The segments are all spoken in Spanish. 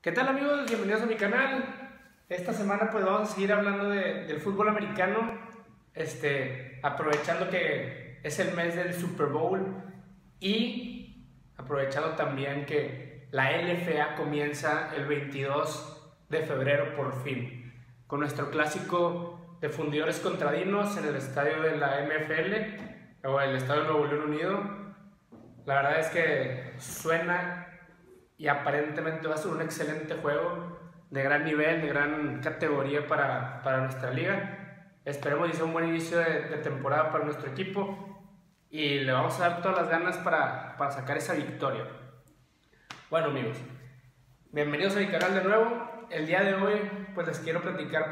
¿Qué tal, amigos? Bienvenidos a mi canal. Esta semana pues vamos a seguir hablando del fútbol americano, aprovechando que es el mes del Super Bowl y aprovechando también que la LFA comienza el 22 de febrero por fin, con nuestro clásico de Fundidores contra Dinos en el estadio de la MFL o el estadio de Nuevo León Unido. La verdad es que suena y aparentemente va a ser un excelente juego de gran nivel, de gran categoría para nuestra liga. Esperemos que sea un buen inicio de temporada para nuestro equipo y le vamos a dar todas las ganas para sacar esa victoria. Bueno, amigos, bienvenidos a mi canal de nuevo. El día de hoy pues les quiero platicar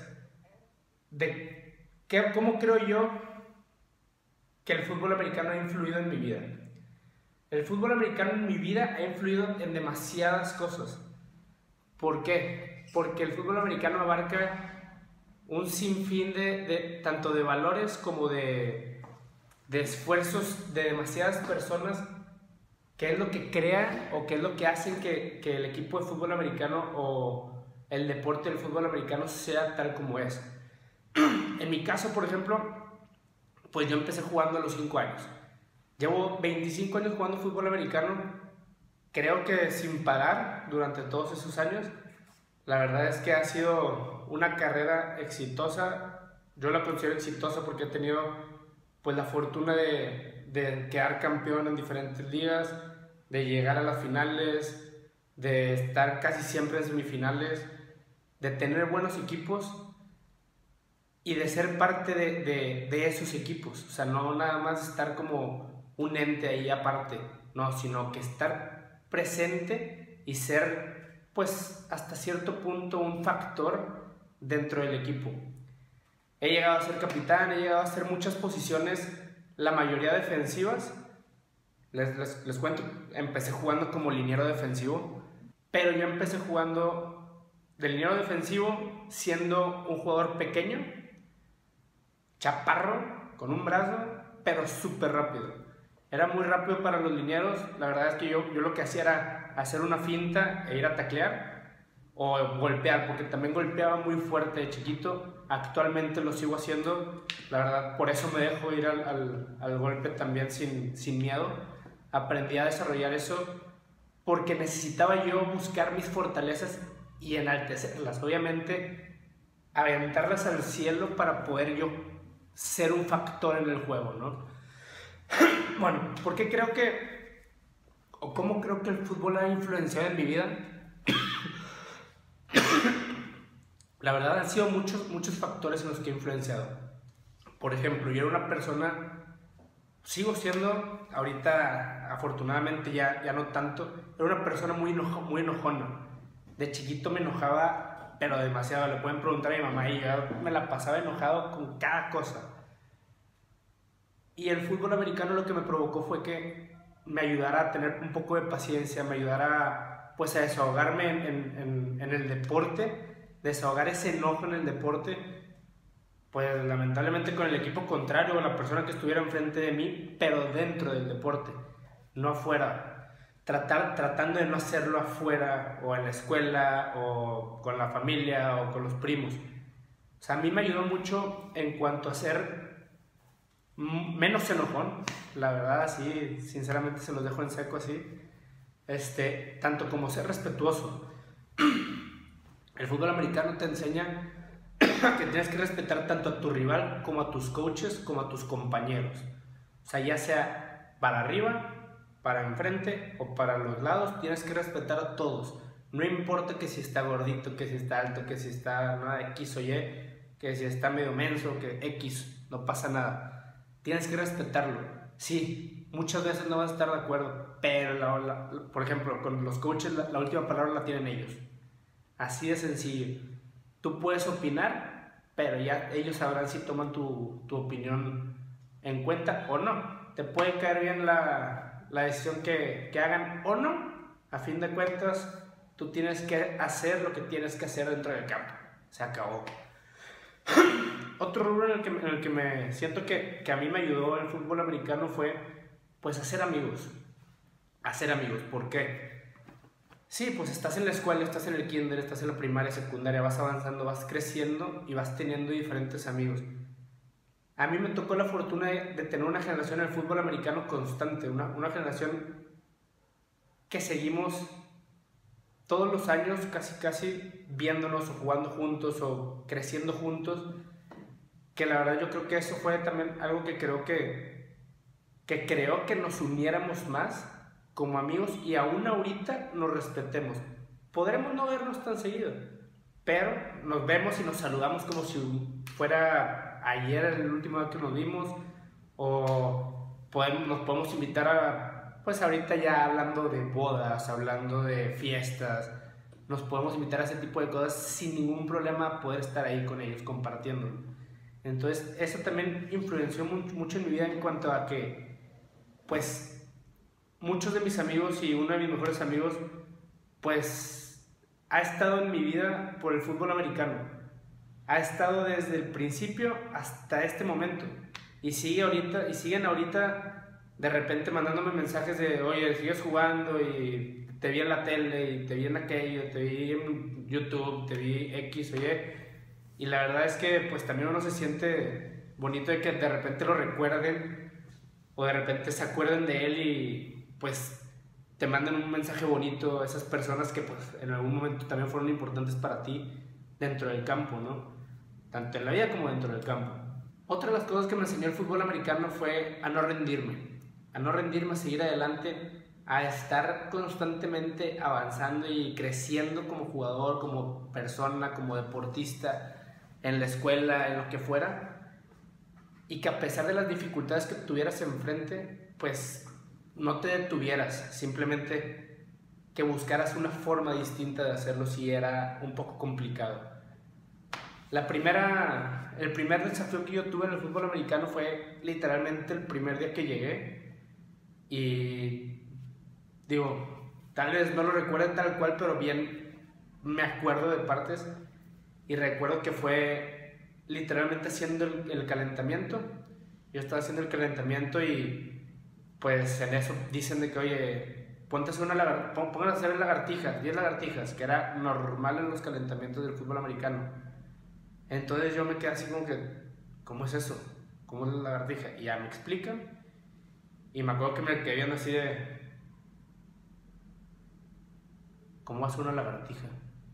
de cómo creo yo que el fútbol americano ha influido en mi vida. El fútbol americano en mi vida ha influido en demasiadas cosas. ¿Por qué? Porque el fútbol americano abarca un sinfín tanto de valores como de esfuerzos de demasiadas personas, que es lo que crea o que es lo que hacen que el equipo de fútbol americano o el deporte del fútbol americano sea tal como es. En mi caso, por ejemplo, pues yo empecé jugando a los 5 años. Llevo 25 años jugando fútbol americano, creo que sin parar durante todos esos años. La verdad es que ha sido una carrera exitosa. Yo la considero exitosa porque he tenido pues la fortuna de quedar campeón en diferentes ligas, de llegar a las finales, de estar casi siempre en semifinales, de tener buenos equipos y de ser parte de esos equipos. O sea, no nada más estar como un ente ahí aparte, no, sino que estar presente y ser, pues, hasta cierto punto un factor dentro del equipo. He llegado a ser capitán, he llegado a hacer muchas posiciones, la mayoría defensivas. Les cuento, empecé jugando como liniero defensivo, pero yo empecé jugando de liniero defensivo siendo un jugador pequeño, chaparro, con un brazo, pero súper rápido. Era muy rápido para los linieros. La verdad es que yo lo que hacía era hacer una finta e ir a taclear o golpear, porque también golpeaba muy fuerte de chiquito. Actualmente lo sigo haciendo, la verdad, por eso me dejo ir al golpe también sin miedo. Aprendí a desarrollar eso porque necesitaba yo buscar mis fortalezas y enaltecerlas, obviamente aventarlas al cielo para poder yo ser un factor en el juego, ¿no? Bueno, ¿por qué creo o cómo creo que el fútbol ha influenciado en mi vida? La verdad han sido muchos factores en los que he influenciado. Por ejemplo, yo era una persona, sigo siendo, ahorita afortunadamente ya no tanto, era una persona muy enojona. De chiquito me enojaba, pero demasiado. Le pueden preguntar a mi mamá y yo me la pasaba enojado con cada cosa. Y el fútbol americano lo que me provocó fue que me ayudara a tener un poco de paciencia, me ayudara pues a desahogarme en el deporte, desahogar ese enojo en el deporte, pues lamentablemente con el equipo contrario o la persona que estuviera enfrente de mí, pero dentro del deporte, no afuera. Tratando de no hacerlo afuera o en la escuela o con la familia o con los primos. O sea, a mí me ayudó mucho en cuanto a ser menos enojón, la verdad, así, sinceramente se los dejo en seco así, tanto como ser respetuoso. El fútbol americano te enseña que tienes que respetar tanto a tu rival como a tus coaches, como a tus compañeros. O sea, ya sea para arriba, para enfrente o para los lados, tienes que respetar a todos. No importa que si está gordito, que si está alto, que si está nada X o Y, que si está medio menso, que X, no pasa nada. Tienes que respetarlo. Sí, muchas veces no vas a estar de acuerdo, pero por ejemplo, con los coaches la última palabra la tienen ellos. Así de sencillo. Tú puedes opinar, pero ya ellos sabrán si toman tu opinión en cuenta o no. Te puede caer bien la decisión que hagan o no. A fin de cuentas, tú tienes que hacer lo que tienes que hacer dentro del campo. Se acabó. Otro rubro en el que me siento que a mí me ayudó el fútbol americano fue pues hacer amigos. ¿Por qué? Sí, pues estás en la escuela, estás en el kinder, estás en la primaria, secundaria, vas avanzando, vas creciendo y vas teniendo diferentes amigos. A mí me tocó la fortuna de tener una generación en el fútbol americano constante, una generación que seguimos todos los años casi casi viéndonos o jugando juntos o creciendo juntos, que la verdad yo creo que eso fue también algo que creo que nos uniéramos más como amigos y aún ahorita nos respetemos. Podremos no vernos tan seguido, pero nos vemos y nos saludamos como si fuera ayer el último día que nos vimos, o nos podemos invitar a, pues ahorita ya hablando de bodas, hablando de fiestas, nos podemos invitar a ese tipo de cosas sin ningún problema, poder estar ahí con ellos compartiéndolo. Entonces eso también influenció mucho en mi vida en cuanto a que, pues, muchos de mis amigos y uno de mis mejores amigos, pues, ha estado en mi vida por el fútbol americano. Ha estado desde el principio hasta este momento. Y siguen ahorita de repente mandándome mensajes de, oye, sigues jugando y te vi en la tele y te vi en aquello, te vi en YouTube, te vi X, oye. Y la verdad es que pues también uno se siente bonito de que de repente lo recuerden o de repente se acuerden de él y pues te mandan un mensaje bonito a esas personas que pues en algún momento también fueron importantes para ti dentro del campo, ¿no? Tanto en la vida como dentro del campo. Otra de las cosas que me enseñó el fútbol americano fue a no rendirme, a seguir adelante, a estar constantemente avanzando y creciendo como jugador, como persona, como deportista, en la escuela, en lo que fuera, y que a pesar de las dificultades que tuvieras enfrente, pues no te detuvieras, simplemente que buscaras una forma distinta de hacerlo si era un poco complicado. El primer desafío que yo tuve en el fútbol americano fue literalmente el primer día que llegué y digo, tal vez no lo recuerde tal cual, pero bien me acuerdo de partes y recuerdo que fue literalmente haciendo el calentamiento. Yo estaba haciendo el calentamiento y pues en eso dicen de que, oye, ponte a hacer pongan a hacer lagartijas, 10 lagartijas, que era normal en los calentamientos del fútbol americano. Entonces yo me quedé así como que, ¿cómo es eso? ¿Cómo es la lagartija? Y ya me explican. Y me acuerdo que me quedé viendo así de, ¿cómo hace una lagartija?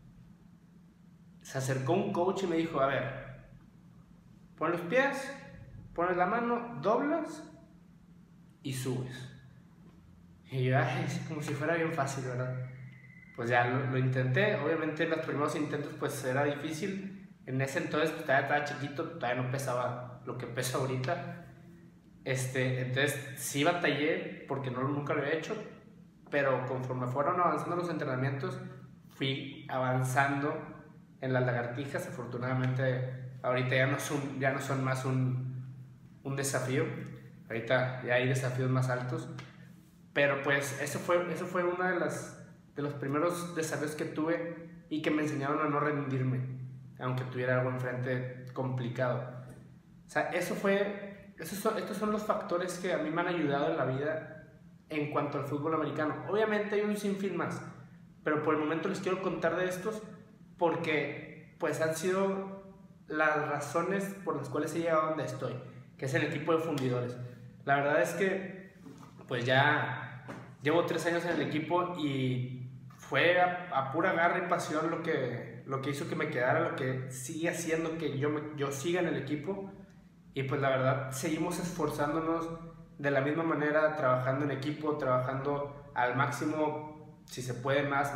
Se acercó un coach y me dijo, a ver, pon los pies, pones la mano, doblas y subes. Y yo, ay, como si fuera bien fácil, ¿verdad? Pues ya lo intenté. Obviamente en los primeros intentos pues era difícil. En ese entonces pues, todavía estaba chiquito, todavía no pesaba lo que pesa ahorita. Entonces sí batallé porque nunca lo había hecho, pero conforme fueron avanzando los entrenamientos fui avanzando en las lagartijas. Afortunadamente ahorita ya no son más un desafío, ahorita ya hay desafíos más altos, pero pues eso fue uno de los primeros desafíos que tuve y que me enseñaron a no rendirme, aunque tuviera algo enfrente complicado. O sea, estos son los factores que a mí me han ayudado en la vida en cuanto al fútbol americano. Obviamente hay un sinfín más, pero por el momento les quiero contar de estos porque pues han sido las razones por las cuales he llegado a donde estoy, que es el equipo de fundidores. La verdad es que pues ya llevo 3 años en el equipo y fue a pura garra y pasión lo que hizo que me quedara, lo que sigue haciendo que yo siga en el equipo. Y pues la verdad seguimos esforzándonos de la misma manera, trabajando en equipo, trabajando al máximo, si se puede más.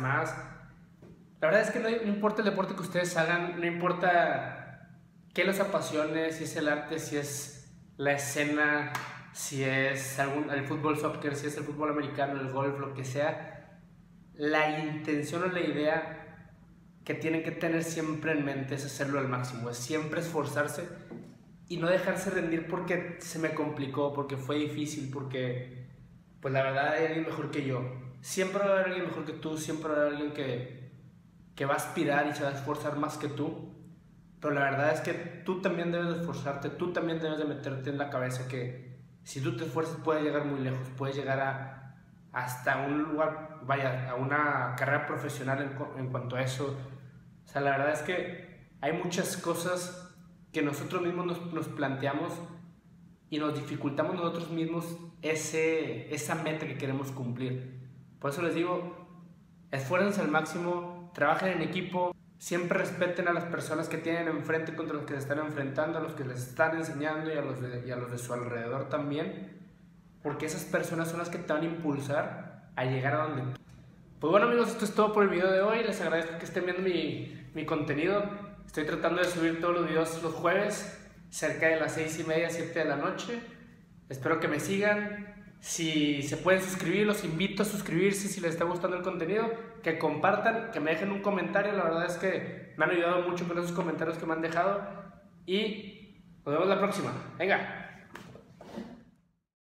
La verdad es que no importa el deporte que ustedes hagan, no importa qué los apasione, si es el arte, si es la escena, si es el fútbol soccer, si es el fútbol americano, el golf, lo que sea, la intención o la idea que tienen que tener siempre en mente es hacerlo al máximo, es siempre esforzarse y no dejarse rendir porque se me complicó, porque fue difícil, porque pues la verdad hay alguien mejor que yo. Siempre va a haber alguien mejor que tú, siempre va a haber alguien que va a aspirar y se va a esforzar más que tú. Pero la verdad es que tú también debes de esforzarte, tú también debes de meterte en la cabeza que si tú te esfuerzas puedes llegar muy lejos, puedes llegar hasta un lugar, vaya, a una carrera profesional en cuanto a eso. O sea, la verdad es que hay muchas cosas que nosotros mismos nos planteamos y nos dificultamos nosotros mismos esa meta que queremos cumplir. Por eso les digo, esfuércense al máximo, trabajen en equipo, siempre respeten a las personas que tienen enfrente contra los que se están enfrentando, a los que les están enseñando y a los de su alrededor también, porque esas personas son las que te van a impulsar a llegar a donde. Pues bueno amigos, esto es todo por el video de hoy. Les agradezco que estén viendo mi contenido. Estoy tratando de subir todos los videos los jueves cerca de las 6:30, 7 de la noche. Espero que me sigan. Si se pueden suscribir, los invito a suscribirse si les está gustando el contenido, que compartan, que me dejen un comentario. La verdad es que me han ayudado mucho con esos comentarios que me han dejado y nos vemos la próxima. Venga.